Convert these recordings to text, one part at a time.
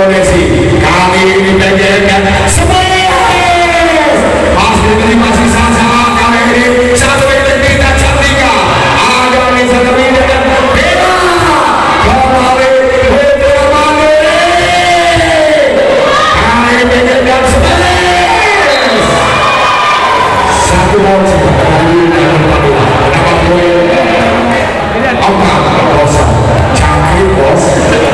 Desi kali ini bagian masih sama kali ini satu kita cantika ada di sana dan beda kembali Putra Mandiri kali ini bagian satu kali ini dapat poin Oka Rosa canggih bos.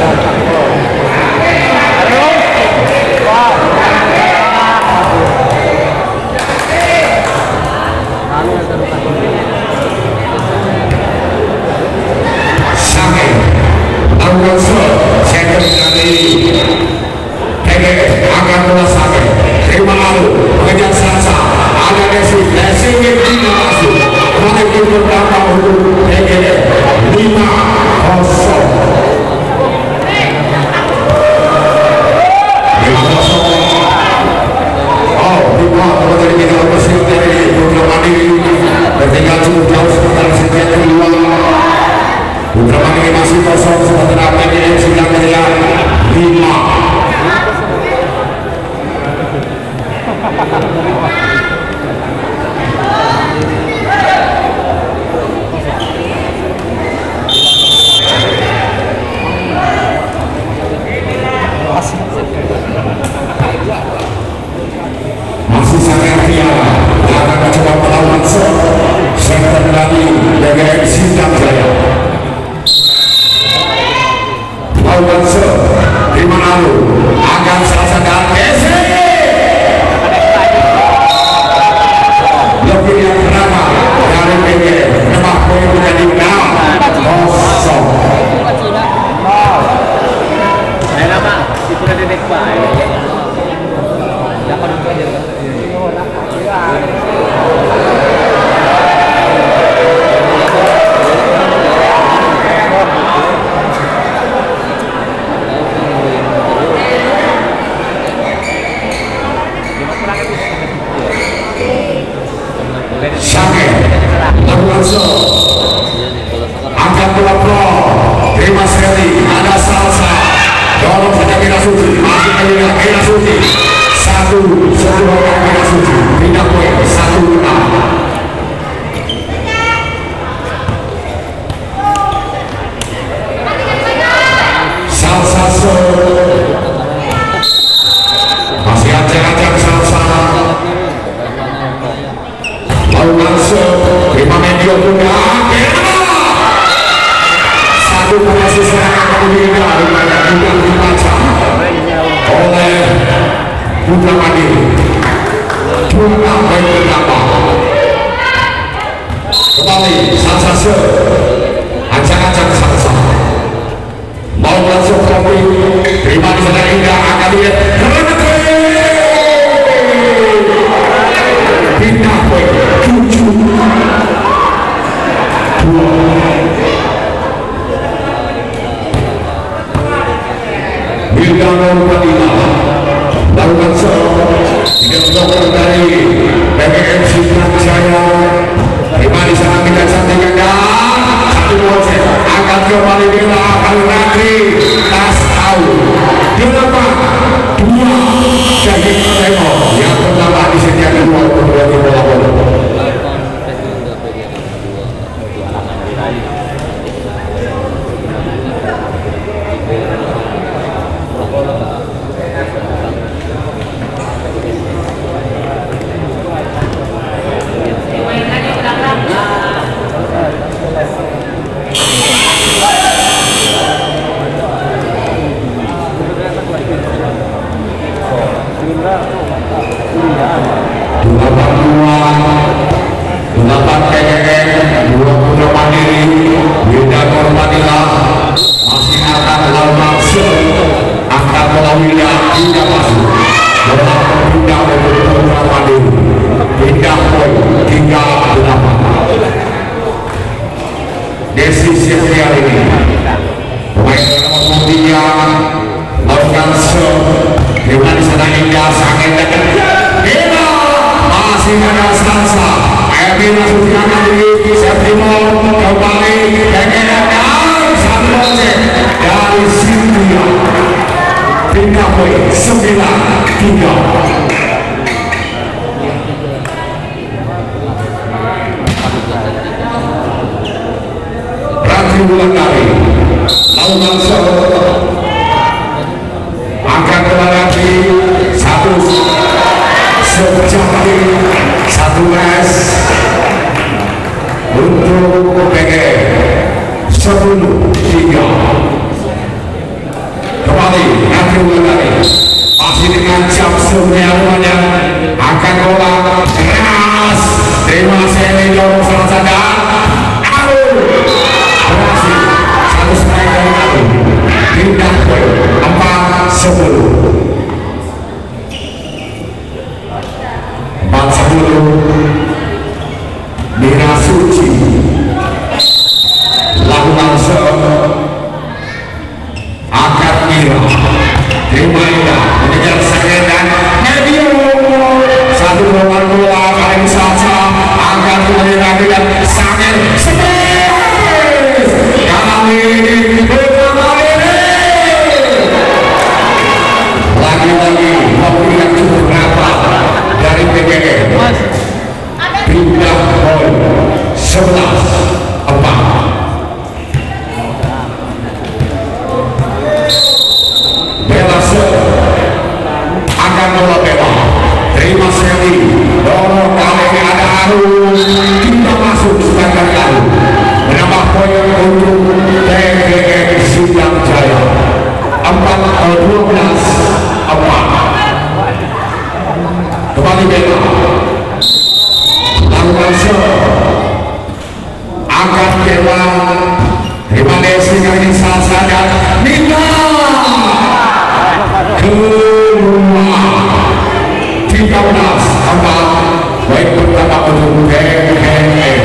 Akan merasakan terima lalu mengejar Salsa ada Desi ingin tidak masuk kembali ke pertama untuk PGD 5-0 bertinggal cukup jauh sementara setiap kedua Putra Mandiri masih kosong sementara PGD sedang mengejar 5. Masih sangat tiara akan mencoba melawan center lagi dari Sindang Jaya melawan di mana lu akan Salsa dan Desi lebih yang pertama dari PG nembak poin menjadi 6-0. Angkat bola pro terima sekali ada Salsa dorong saja Merah Suci masih melihat Merah Suci satu orang Merah Suci pindah poin 1-6 Salsa masih acak-acak Salsa mau masuk terima medio punya satu posisi serangan kemudian banyak juga dibaca oleh Putra Mandiri Putra poin pertama kembali Salsa acak-acak Salsa mau masuk kopi terima di sana indah akan lihat pindah poin 7-2 Bintang Nurmadina lakukan tidak dokter dari PGM Sindang Jaya terima di sana kita cantikkan dan satu bosen akan kembali bila akan nanti tas tahu 8-2 jadi Temo yang pertama di setiap kedua kedua di bola bola delapan PGM 2 Putra Mandiri Bintang Nurmadina masih akan melawan angkat bola Wilda tidak masuk bola pindah untuk Putra Mandiri pindah poin 3-8 Desi Sylvia ini pemain nomor 3 melakukan dengan di sana indah sangat dekat masih ada Salsa Merah Suci akan di Septimol kembali dan satu dari Cynthia pindah Ratu Wulandari lalu langsung akan melewati satu sejati satu mes untuk PG 10-3. Kembali Ratu Wulandari masih dengan jam semuanya akan bola keras. Terima kasih dorong salah sadar. Berhasil satu strike dari Alu. Pindah poin 4-10. 4-10. Mira Suci lalu langsung akan Mira. Terima Ida mengejar Sangen dan Medio. Satu bola paling saja akan mengejar dan Sangen lagi-lagi memberikan cukup berapa dari PGM pindah poin 11-4. Belase akan bola bebas. Terima sekali. Dorong kali ada Arus tidak masuk sebagai Arus. Menambah poin untuk PGM Sindang Jaya 12-4. Kembali bebas. Lalu langsung akan bebas. Terima kasih kali ini salah saja Nina keluar 13-4. Baik pertama untuk PGM.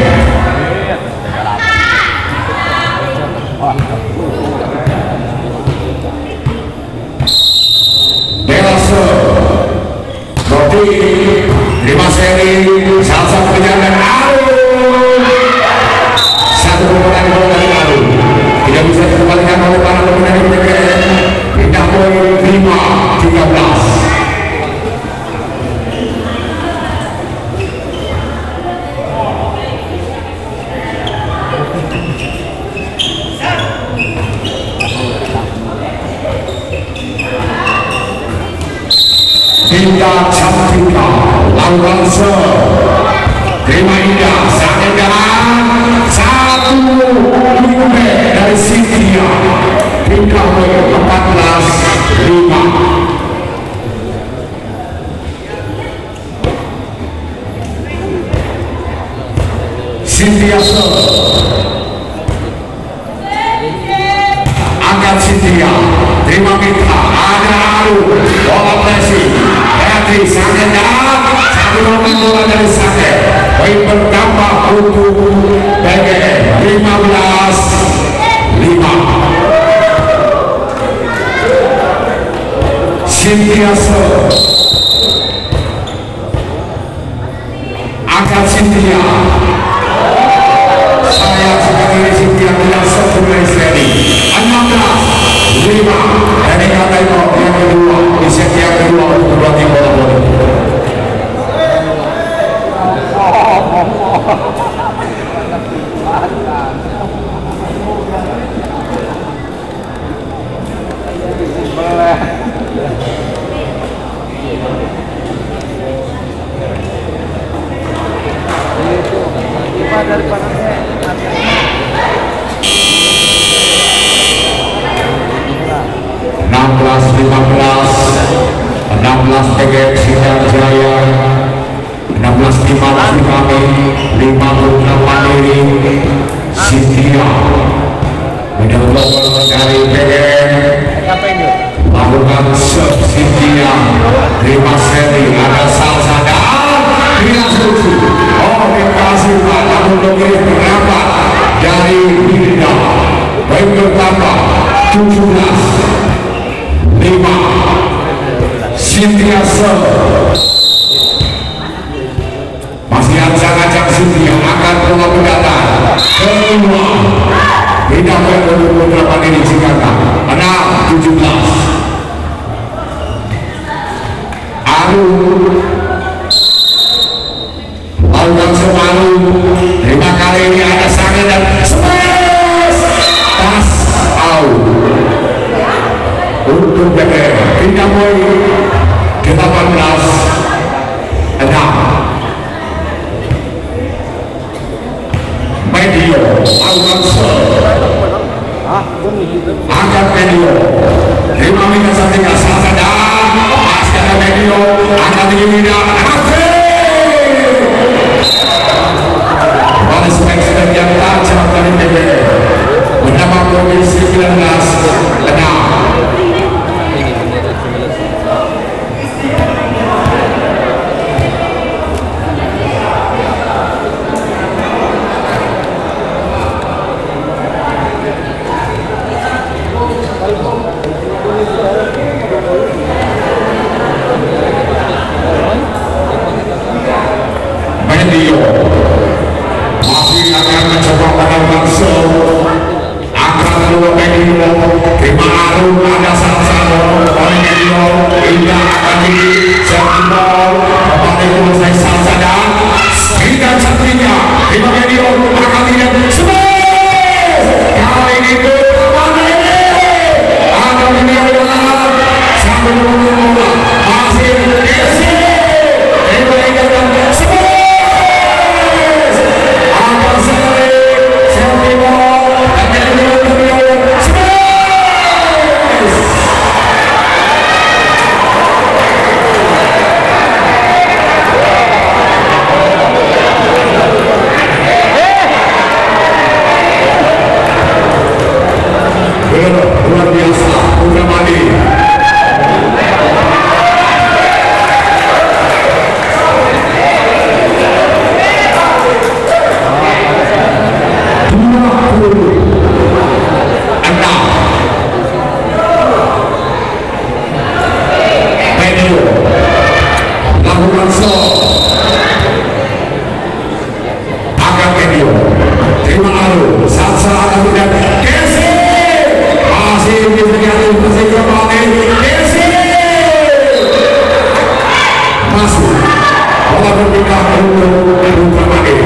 Belase Roti terima seri salah satu penjagaan Arun. Satu pemenang bola dari Arun tidak bisa dikembalikan oleh para pemenang PGM. Pindah poin 5-13. Indah Cantika lalu langsung terima Indah Sangen dan satu lumbe dari Cynthia pindah poin 14-5. Cynthia angkat Cynthia terima Mitra ada Alu bola pressing Beatrice Sangen dan satu bola dari Sangen. Poin bertambah untuk PGM 15-5. Cynthia angkat Cynthia. Saya sebagai Cynthia tidak sempurna sekali. 16-5 dari kata itu yang kedua di set yang kedua untuk kedua tim bola voli. Dari panasnya 16 PGM Sindang Jaya 16-5 kami 58 diri Cynthia mencoba mencari PGM lakukan serve Cynthia terima seri ada salsa dan tidak setuju. Oh terima kasih Pak namun lebih berapa dari Hilda. Baik bertambah 17-5. Cynthia masih ancang-ancang Cynthia akan bola mendatang kedua tidak berapa ini Jakarta 6-17. untuk BM pindah poin 18-6. Medio lakukan serve, angkat Medio 5 meter saja saja dan pasca Medio angkat tinggi tidak balas back yang tajam dari BM menambah poin 19-6. Medio masih akan mencoba melakukan serve, angkat kedua Medio, terima Arun ada satu oleh Medio, hingga akan serve ball kembali selesai salsa dan tidak cantiknya terima Medio akan tidak space kali ini kemana ini ada Medio dalam sambil menunggu bola masih Desi terima Medio dan luar biasa udah mandi Medio lakukan serve, angkat Medio, terima Arun salsa akan tidak Desi masih diberikan masih kembali Desi masuk bola berpindah untuk kembali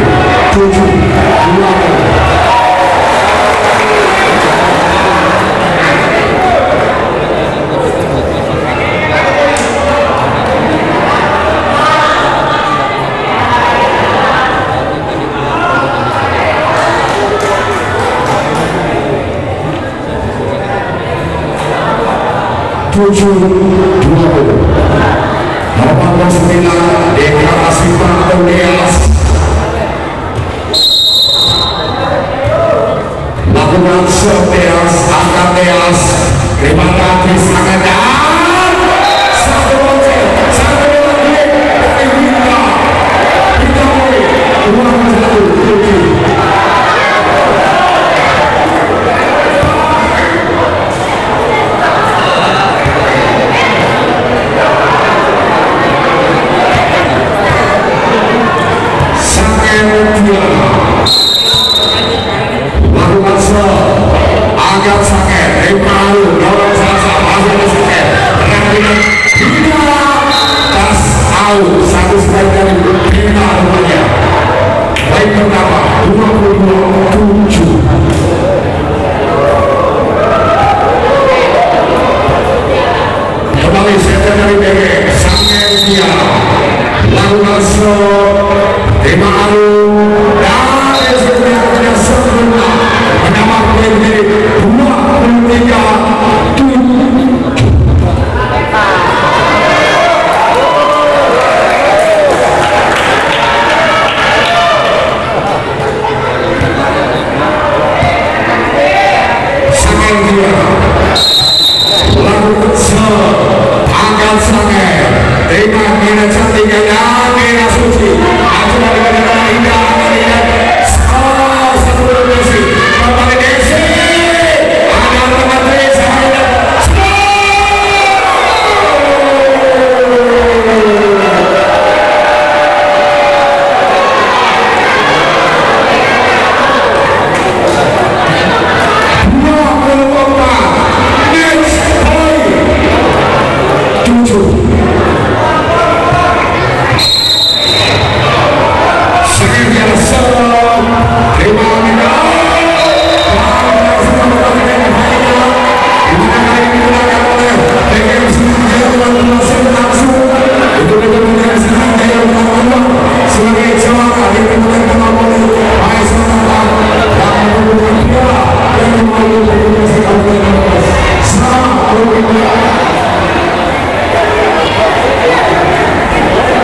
7-20 nomor 9 deklarasi Panteneas lakukan serve Deas, angkat Deas, terima kasih